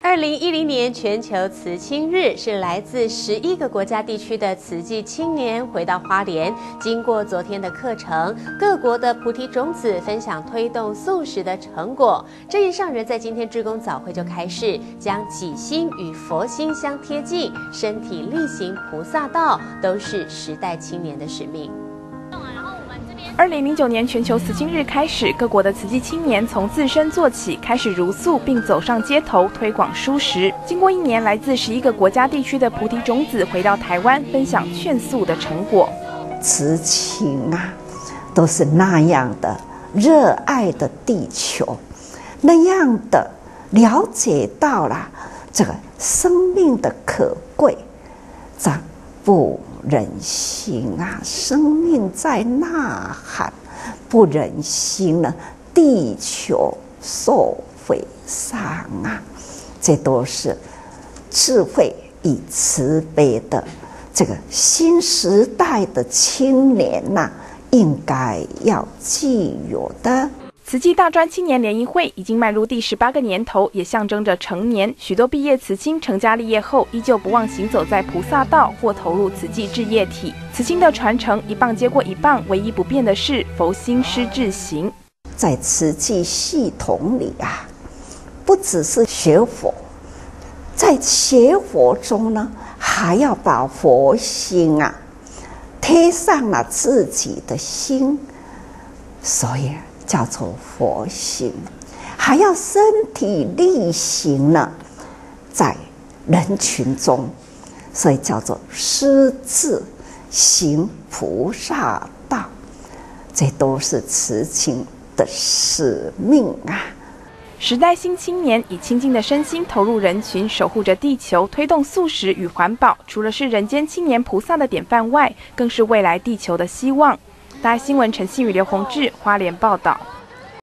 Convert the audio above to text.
2010年全球慈青日是来自11个国家地区的慈济青年回到花莲，经过昨天的课程，各国的菩提种子分享推动素食的成果。这一上人在今天志工早会就开始将己心与佛心相贴近，身体力行菩萨道，都是时代青年的使命。 2009年全球慈青日开始，各国的慈济青年从自身做起，开始茹素，并走上街头推广蔬食。经过1年，来自11个国家地区的菩提种子回到台湾，分享劝素的成果。 慈青啊，都是那样的热爱的地球，那样的了解到了这个生命的可贵，这不忍心啊，生命在呐喊，不忍心呢，地球受毁伤啊！这都是智慧与慈悲的这个新时代的青年呐，应该要具有的。 慈济大专青年联谊会已经迈入第18个年头，也象征着成年。许多毕业慈青成家立业后，依旧不忘行走在菩萨道，或投入慈济志业体。慈青的传承一棒接过一棒，唯一不变的是佛心施志行。 在慈济系统里啊，不只是学佛，在学佛中呢，还要把佛心啊贴上了自己的心，所以叫做佛心，还要身体力行呢，在人群中，所以叫做施志行菩萨道，这都是慈青的使命啊！ 时代新青年以清净的身心投入人群，守护着地球，推动素食与环保。除了是人间青年菩萨的典范外，更是未来地球的希望。大爱新闻陈信宇、刘宏志花莲报道。